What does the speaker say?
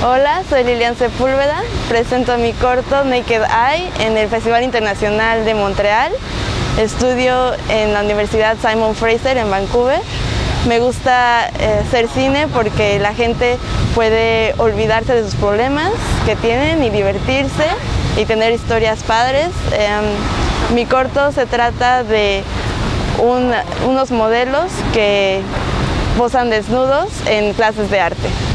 Hola, soy Lilian Sepúlveda, presento mi corto Naked Eye en el Festival Internacional de Montreal. Estudio en la Universidad Simon Fraser en Vancouver. Me gusta hacer cine porque la gente puede olvidarse de sus problemas que tienen y divertirse y tener historias padres. Mi corto se trata de unos modelos que posan desnudos en clases de arte.